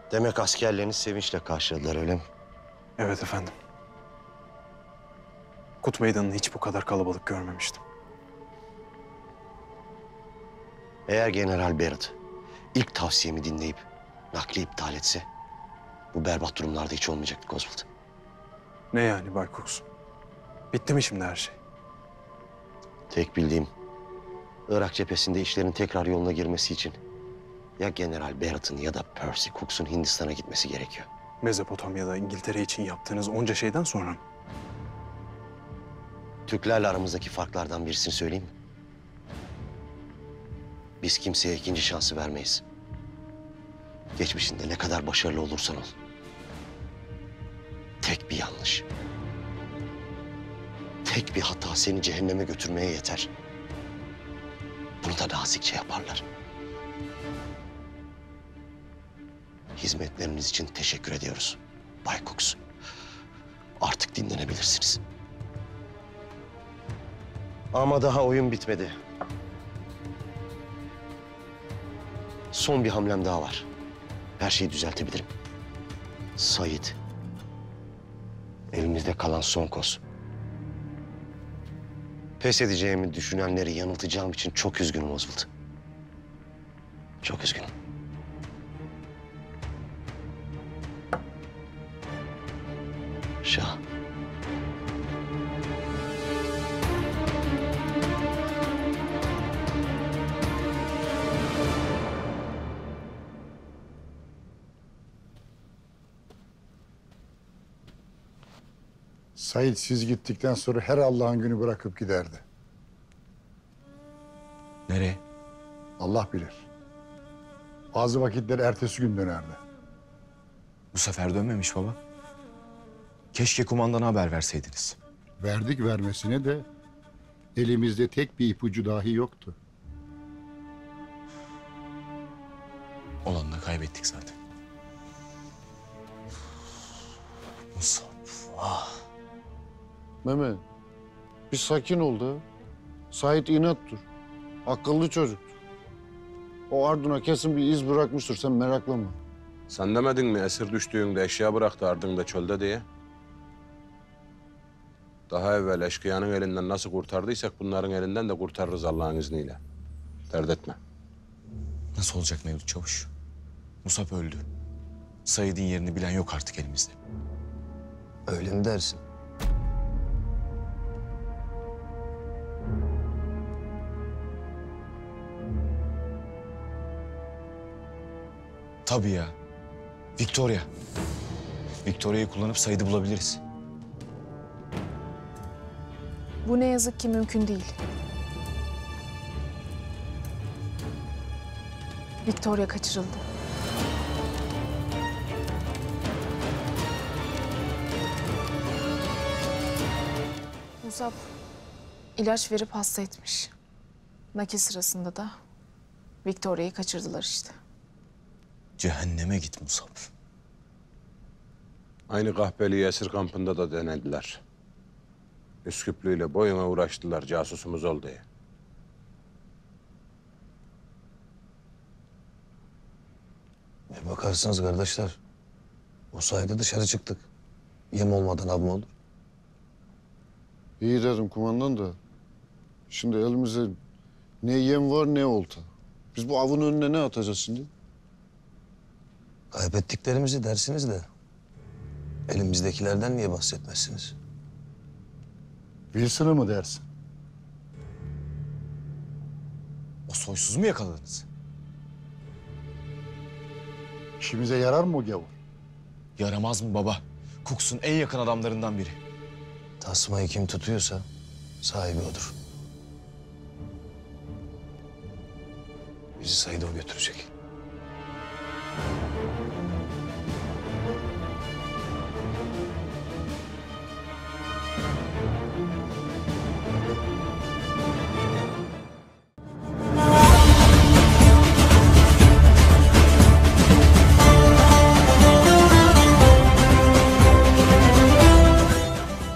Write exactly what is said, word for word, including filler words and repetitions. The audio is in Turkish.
Demek askerleriniz sevinçle karşıladılar, öyle mi? Evet efendim. Kut Meydanı'nı hiç bu kadar kalabalık görmemiştim. Eğer General Barrett ilk tavsiyemi dinleyip nakli iptal etse... bu berbat durumlarda hiç olmayacaktık Oswald. Ne yani Bay Cox? Bitti mi şimdi her şey? Tek bildiğim, Irak cephesinde işlerin tekrar yoluna girmesi için... ya General Barrett'ın ya da Percy Cooks'un Hindistan'a gitmesi gerekiyor. Mezopotamya'da İngiltere için yaptığınız onca şeyden sonra mı? Türklerle aramızdaki farklardan birisini söyleyeyim mi? Biz kimseye ikinci şansı vermeyiz. Geçmişinde ne kadar başarılı olursan ol. Tek bir yanlış, tek bir hata seni cehenneme götürmeye yeter. Bunu da nazikçe yaparlar. Hizmetleriniz için teşekkür ediyoruz Bay Cox. Artık dinlenebilirsiniz. Ama daha oyun bitmedi. Son bir hamlem daha var. Her şeyi düzeltebilirim. Sait. Elimizde kalan son koz. Pes edeceğimi düşünenleri yanıltacağım için çok üzgünüm Oswald. Çok üzgünüm. Şah. Said siz gittikten sonra her Allah'ın günü bırakıp giderdi. Nereye? Allah bilir. Bazı vakitler ertesi gün dönerdi. Bu sefer dönmemiş baba. Keşke kumandana haber verseydiniz. Verdik vermesine de elimizde tek bir ipucu dahi yoktu. Olanı da kaybettik zaten. Musab, ah. Mehmet, bir sakin ol da. Said inattır. Akıllı çocuktur. O ardına kesin bir iz bırakmıştır, sen meraklama. Sen demedin mi esir düştüğünde eşya bıraktı ardında çölde diye? Daha evvel eşkıyanın elinden nasıl kurtardıysak bunların elinden de kurtarırız Allah'ın izniyle. Dert etme. Nasıl olacak Mevlüt Çavuş? Musab öldü. Said'in yerini bilen yok artık elimizde. Öyle mi dersin? Tabii ya. Victoria. Victoria'yı kullanıp Said'i bulabiliriz. Bu ne yazık ki mümkün değil. Victoria kaçırıldı. Musab ilaç verip hasta etmiş. Nakil sırasında da Victoria'yı kaçırdılar işte. Cehenneme git Musab. Aynı kahpeliği esir kampında da denediler. Üsküplü'yle boyuna uğraştılar casusumuz ol diye. E bakarsınız kardeşler, o sayede dışarı çıktık. Yem olmadan av mı olur? İyi dedim kumandan da. Şimdi elimizde ne yem var ne olta. Biz bu avın önüne ne atacağız şimdi? Kaybettiklerimizi dersiniz de elimizdekilerden niye bahsetmezsiniz? Wilson'ı mı dersin? O soysuzu mu yakaladınız? İşimize yarar mı o gavur? Yaramaz mı baba? Cooks'un en yakın adamlarından biri. Tasmayı kim tutuyorsa sahibi odur. Bizi Said o götürecek.